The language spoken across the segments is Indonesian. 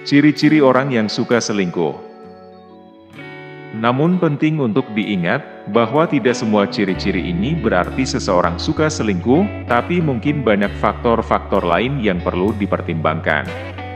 Ciri-ciri orang yang suka selingkuh. Namun penting untuk diingat, bahwa tidak semua ciri-ciri ini berarti seseorang suka selingkuh, tapi mungkin banyak faktor-faktor lain yang perlu dipertimbangkan.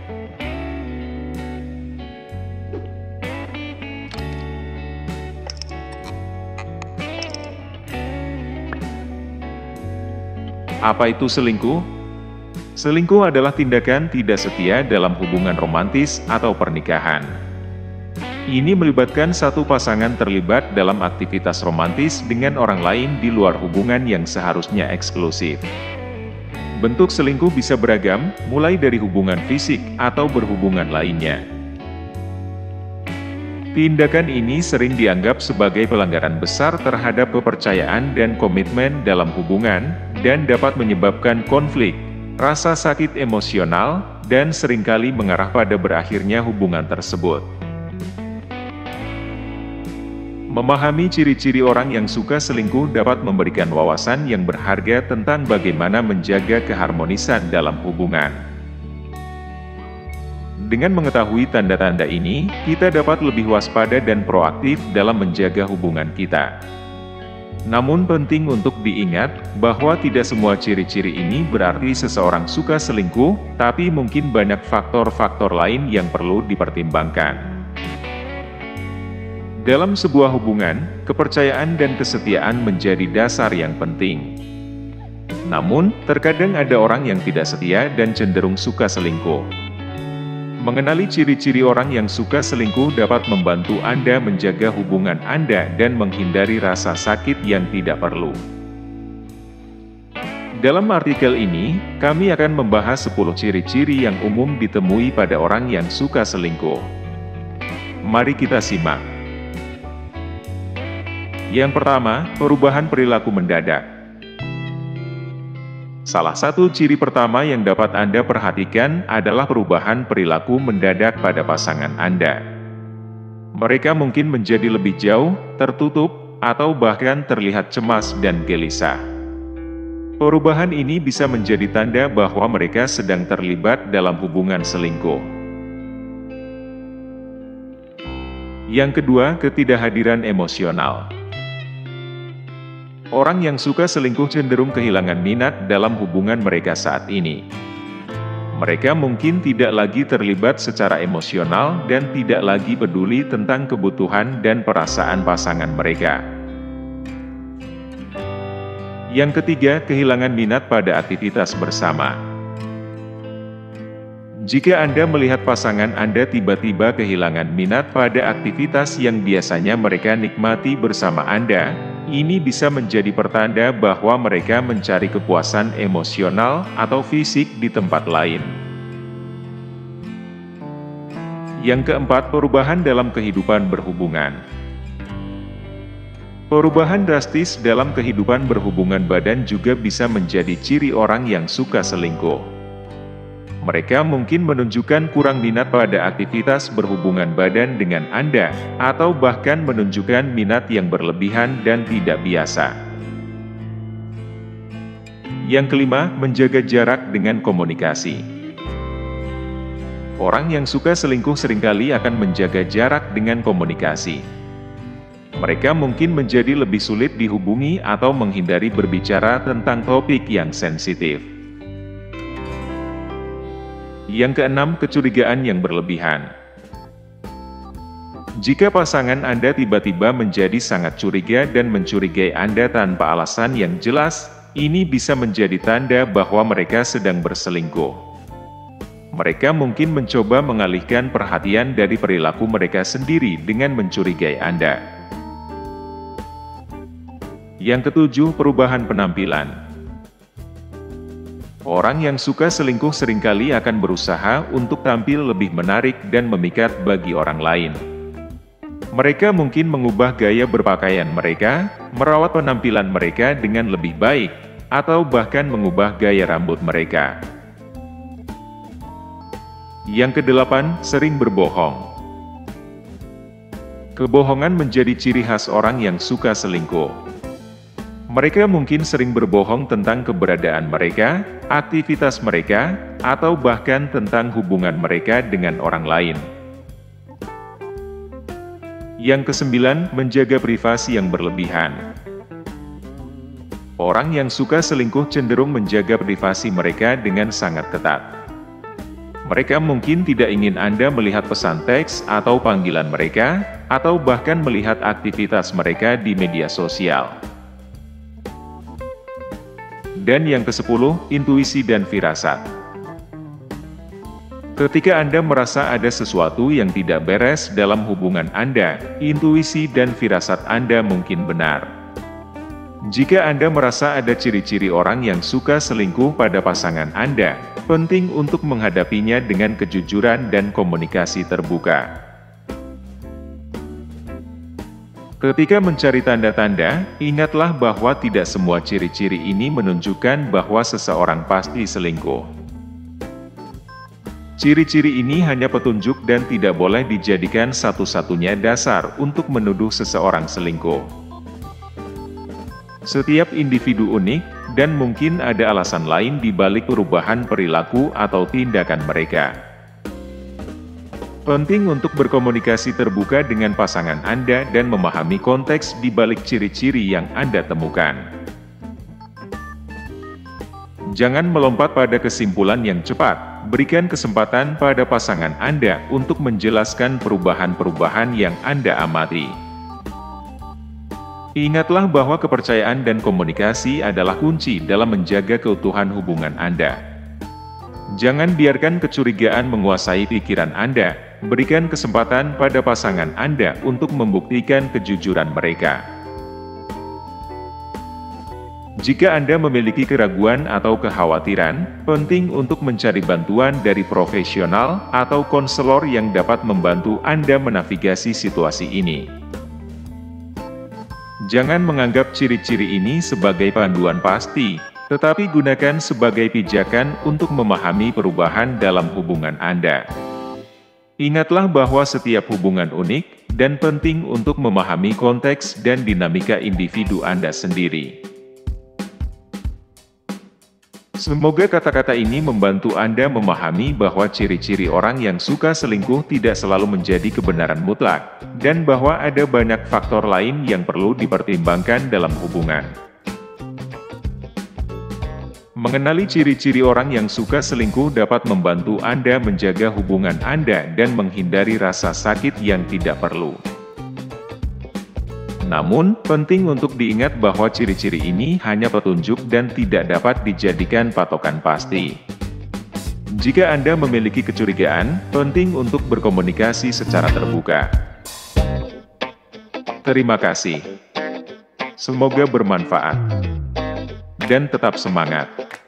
Apa itu selingkuh? Selingkuh adalah tindakan tidak setia dalam hubungan romantis atau pernikahan. Ini melibatkan satu pasangan terlibat dalam aktivitas romantis dengan orang lain di luar hubungan yang seharusnya eksklusif. Bentuk selingkuh bisa beragam, mulai dari hubungan fisik atau berhubungan lainnya. Tindakan ini sering dianggap sebagai pelanggaran besar terhadap kepercayaan dan komitmen dalam hubungan, dan dapat menyebabkan konflik, rasa sakit emosional, dan seringkali mengarah pada berakhirnya hubungan tersebut. Memahami ciri-ciri orang yang suka selingkuh dapat memberikan wawasan yang berharga tentang bagaimana menjaga keharmonisan dalam hubungan. Dengan mengetahui tanda-tanda ini, kita dapat lebih waspada dan proaktif dalam menjaga hubungan kita. Namun penting untuk diingat, bahwa tidak semua ciri-ciri ini berarti seseorang suka selingkuh, tapi mungkin banyak faktor-faktor lain yang perlu dipertimbangkan. Dalam sebuah hubungan, kepercayaan dan kesetiaan menjadi dasar yang penting. Namun, terkadang ada orang yang tidak setia dan cenderung suka selingkuh. Mengenali ciri-ciri orang yang suka selingkuh dapat membantu Anda menjaga hubungan Anda dan menghindari rasa sakit yang tidak perlu. Dalam artikel ini, kami akan membahas 10 ciri-ciri yang umum ditemui pada orang yang suka selingkuh. Mari kita simak. Yang pertama, perubahan perilaku mendadak. Salah satu ciri pertama yang dapat Anda perhatikan adalah perubahan perilaku mendadak pada pasangan Anda. Mereka mungkin menjadi lebih jauh, tertutup, atau bahkan terlihat cemas dan gelisah. Perubahan ini bisa menjadi tanda bahwa mereka sedang terlibat dalam hubungan selingkuh. Yang kedua, ketidakhadiran emosional. Orang yang suka selingkuh cenderung kehilangan minat dalam hubungan mereka saat ini. Mereka mungkin tidak lagi terlibat secara emosional dan tidak lagi peduli tentang kebutuhan dan perasaan pasangan mereka. Yang ketiga, kehilangan minat pada aktivitas bersama. Jika Anda melihat pasangan Anda tiba-tiba kehilangan minat pada aktivitas yang biasanya mereka nikmati bersama Anda, ini bisa menjadi pertanda bahwa mereka mencari kepuasan emosional atau fisik di tempat lain. Yang keempat, perubahan dalam kehidupan berhubungan. Perubahan drastis dalam kehidupan berhubungan badan juga bisa menjadi ciri orang yang suka selingkuh. Mereka mungkin menunjukkan kurang minat pada aktivitas berhubungan badan dengan Anda, atau bahkan menunjukkan minat yang berlebihan dan tidak biasa. Yang kelima, menjaga jarak dengan komunikasi. Orang yang suka selingkuh seringkali akan menjaga jarak dengan komunikasi. Mereka mungkin menjadi lebih sulit dihubungi atau menghindari berbicara tentang topik yang sensitif. Yang keenam, kecurigaan yang berlebihan. Jika pasangan Anda tiba-tiba menjadi sangat curiga dan mencurigai Anda tanpa alasan yang jelas, ini bisa menjadi tanda bahwa mereka sedang berselingkuh. Mereka mungkin mencoba mengalihkan perhatian dari perilaku mereka sendiri dengan mencurigai Anda. Yang ketujuh, perubahan penampilan. Orang yang suka selingkuh seringkali akan berusaha untuk tampil lebih menarik dan memikat bagi orang lain. Mereka mungkin mengubah gaya berpakaian mereka, merawat penampilan mereka dengan lebih baik, atau bahkan mengubah gaya rambut mereka. Yang kedelapan, sering berbohong. Kebohongan menjadi ciri khas orang yang suka selingkuh. Mereka mungkin sering berbohong tentang keberadaan mereka, aktivitas mereka, atau bahkan tentang hubungan mereka dengan orang lain. Yang kesembilan, menjaga privasi yang berlebihan. Orang yang suka selingkuh cenderung menjaga privasi mereka dengan sangat ketat. Mereka mungkin tidak ingin Anda melihat pesan teks atau panggilan mereka, atau bahkan melihat aktivitas mereka di media sosial. Dan yang ke-10, intuisi dan firasat. Ketika Anda merasa ada sesuatu yang tidak beres dalam hubungan Anda, intuisi dan firasat Anda mungkin benar. Jika Anda merasa ada ciri-ciri orang yang suka selingkuh pada pasangan Anda, penting untuk menghadapinya dengan kejujuran dan komunikasi terbuka. Ketika mencari tanda-tanda, ingatlah bahwa tidak semua ciri-ciri ini menunjukkan bahwa seseorang pasti selingkuh. Ciri-ciri ini hanya petunjuk dan tidak boleh dijadikan satu-satunya dasar untuk menuduh seseorang selingkuh. Setiap individu unik, dan mungkin ada alasan lain di balik perubahan perilaku atau tindakan mereka. Penting untuk berkomunikasi terbuka dengan pasangan Anda dan memahami konteks di balik ciri-ciri yang Anda temukan. Jangan melompat pada kesimpulan yang cepat, berikan kesempatan pada pasangan Anda untuk menjelaskan perubahan-perubahan yang Anda amati. Ingatlah bahwa kepercayaan dan komunikasi adalah kunci dalam menjaga keutuhan hubungan Anda. Jangan biarkan kecurigaan menguasai pikiran Anda, berikan kesempatan pada pasangan Anda untuk membuktikan kejujuran mereka. Jika Anda memiliki keraguan atau kekhawatiran, penting untuk mencari bantuan dari profesional atau konselor yang dapat membantu Anda menavigasi situasi ini. Jangan menganggap ciri-ciri ini sebagai panduan pasti, tetapi gunakan sebagai pijakan untuk memahami perubahan dalam hubungan Anda. Ingatlah bahwa setiap hubungan unik, dan penting untuk memahami konteks dan dinamika individu Anda sendiri. Semoga kata-kata ini membantu Anda memahami bahwa ciri-ciri orang yang suka selingkuh tidak selalu menjadi kebenaran mutlak, dan bahwa ada banyak faktor lain yang perlu dipertimbangkan dalam hubungan. Mengenali ciri-ciri orang yang suka selingkuh dapat membantu Anda menjaga hubungan Anda dan menghindari rasa sakit yang tidak perlu. Namun, penting untuk diingat bahwa ciri-ciri ini hanya petunjuk dan tidak dapat dijadikan patokan pasti. Jika Anda memiliki kecurigaan, penting untuk berkomunikasi secara terbuka. Terima kasih. Semoga bermanfaat. Dan tetap semangat.